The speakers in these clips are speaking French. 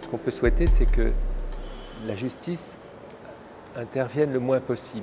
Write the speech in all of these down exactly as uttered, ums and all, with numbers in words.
qu'on peut souhaiter, c'est que la justice intervienne le moins possible.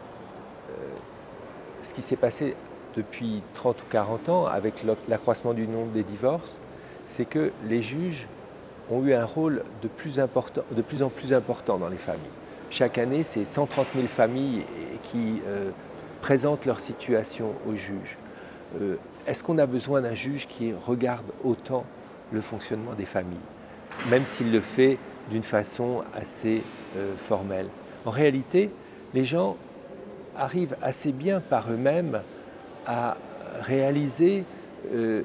Euh, ce qui s'est passé depuis trente ou quarante ans avec l'accroissement du nombre des divorces, c'est que les juges ont eu un rôle de plus, important, de plus en plus important dans les familles. Chaque année, c'est cent trente mille familles qui euh, présentent leur situation aux juges. Euh, Est-ce qu'on a besoin d'un juge qui regarde autant le fonctionnement des familles, même s'il le fait d'une façon assez euh, formelle? En réalité, les gens arrivent assez bien par eux-mêmes à réaliser euh,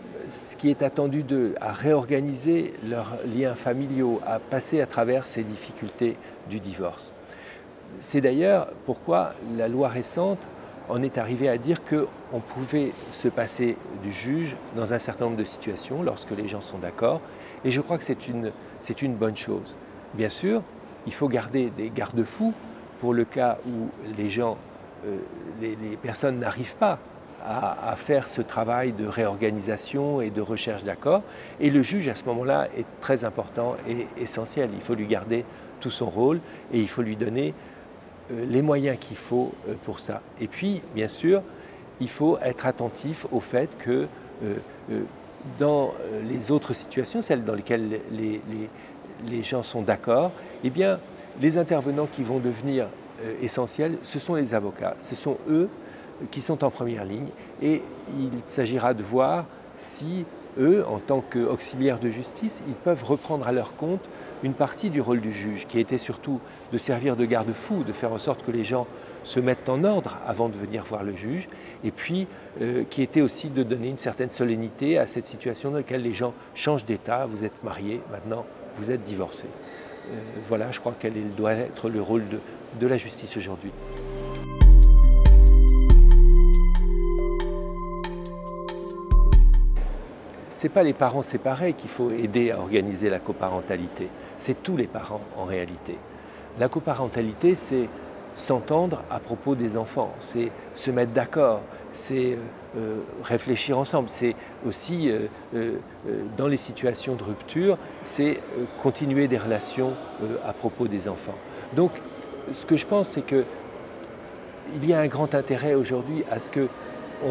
ce qui est attendu d'eux, à réorganiser leurs liens familiaux, à passer à travers ces difficultés du divorce. C'est d'ailleurs pourquoi la loi récente en est arrivée à dire qu'on pouvait se passer du juge dans un certain nombre de situations lorsque les gens sont d'accord, et je crois que c'est une, c'est une bonne chose. Bien sûr, il faut garder des garde-fous pour le cas où les gens, euh, les, les personnes n'arrivent pas à, à faire ce travail de réorganisation et de recherche d'accord, et le juge à ce moment-là est très important et essentiel. Il faut lui garder tout son rôle et il faut lui donner les moyens qu'il faut pour ça. Et puis, bien sûr, il faut être attentif au fait que euh, euh, dans les autres situations, celles dans lesquelles les, les, les gens sont d'accord, eh bien, les intervenants qui vont devenir euh, essentiels, ce sont les avocats. Ce sont eux qui sont en première ligne et il s'agira de voir si eux, en tant qu'auxiliaires de justice, ils peuvent reprendre à leur compte une partie du rôle du juge, qui était surtout de servir de garde-fou, de faire en sorte que les gens se mettent en ordre avant de venir voir le juge, et puis euh, qui était aussi de donner une certaine solennité à cette situation dans laquelle les gens changent d'état, vous êtes mariés, maintenant vous êtes divorcés. Euh, voilà, je crois quel doit être le rôle de, de la justice aujourd'hui. Ce n'est pas les parents séparés qu'il faut aider à organiser la coparentalité, c'est tous les parents en réalité. La coparentalité, c'est s'entendre à propos des enfants, c'est se mettre d'accord, c'est euh, réfléchir ensemble, c'est aussi, euh, euh, dans les situations de rupture, c'est euh, continuer des relations euh, à propos des enfants. Donc, ce que je pense, c'est qu'il y a un grand intérêt aujourd'hui à ce qu'on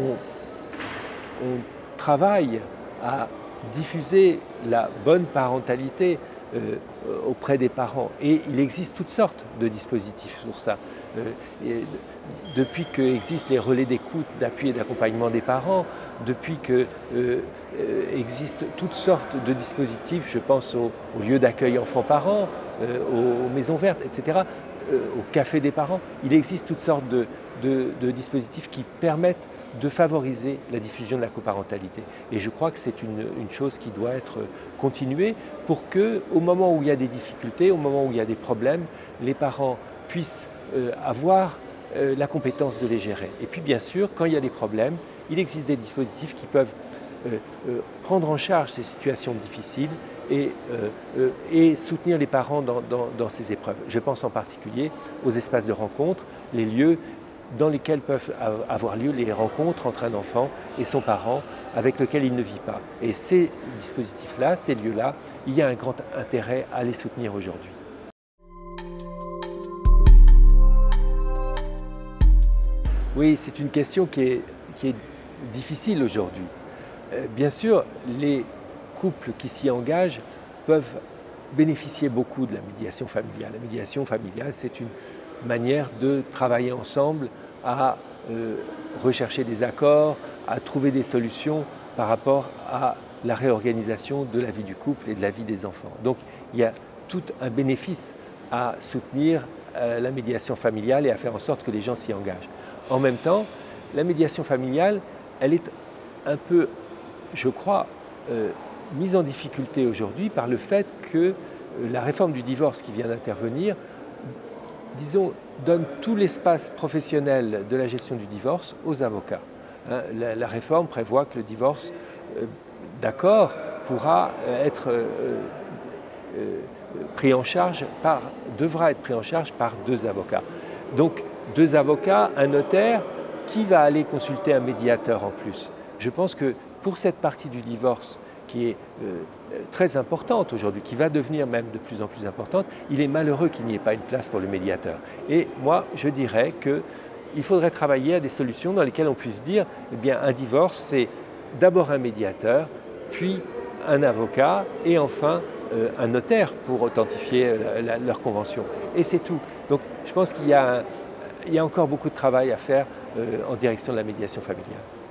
on travaille à diffuser la bonne parentalité euh, auprès des parents. Et il existe toutes sortes de dispositifs sur ça. Euh, et depuis qu'existent les relais d'écoute, d'appui et d'accompagnement des parents, depuis qu'existent euh, euh, toutes sortes de dispositifs, je pense aux, aux lieux d'accueil enfants-parents, euh, aux maisons vertes, et cetera, euh, au café des parents, il existe toutes sortes de, de, de dispositifs qui permettent de favoriser la diffusion de la coparentalité. Et je crois que c'est une, une chose qui doit être continuée pour que, au moment où il y a des difficultés, au moment où il y a des problèmes, les parents puissent euh, avoir euh, la compétence de les gérer. Et puis bien sûr, quand il y a des problèmes, il existe des dispositifs qui peuvent euh, euh, prendre en charge ces situations difficiles et, euh, euh, et soutenir les parents dans, dans, dans ces épreuves. Je pense en particulier aux espaces de rencontre, les lieux dans lesquels peuvent avoir lieu les rencontres entre un enfant et son parent avec lequel il ne vit pas. Et ces dispositifs-là, ces lieux-là, il y a un grand intérêt à les soutenir aujourd'hui. Oui, c'est une question qui est, qui est difficile aujourd'hui. Euh, bien sûr, les couples qui s'y engagent peuvent bénéficier beaucoup de la médiation familiale. La médiation familiale, c'est une manière de travailler ensemble à euh, rechercher des accords, à trouver des solutions par rapport à la réorganisation de la vie du couple et de la vie des enfants. Donc il y a tout un bénéfice à soutenir euh, la médiation familiale et à faire en sorte que les gens s'y engagent. En même temps, la médiation familiale, elle est un peu, je crois, euh, mise en difficulté aujourd'hui par le fait que euh, la réforme du divorce qui vient d'intervenir, disons, donne tout l'espace professionnel de la gestion du divorce aux avocats. Hein, la, la réforme prévoit que le divorce, euh, d'accord, pourra être euh, euh, pris en charge par, devra être pris en charge par deux avocats. Donc, deux avocats, un notaire, qui va aller consulter un médiateur en plus? Je pense que pour cette partie du divorce qui est euh, très importante aujourd'hui, qui va devenir même de plus en plus importante, il est malheureux qu'il n'y ait pas une place pour le médiateur. Et moi, je dirais qu'il faudrait travailler à des solutions dans lesquelles on puisse dire, eh bien, un divorce, c'est d'abord un médiateur, puis un avocat, et enfin euh, un notaire pour authentifier la, la, leur convention. Et c'est tout. Donc, je pense qu'il y a, un, il y a encore beaucoup de travail à faire euh, en direction de la médiation familiale.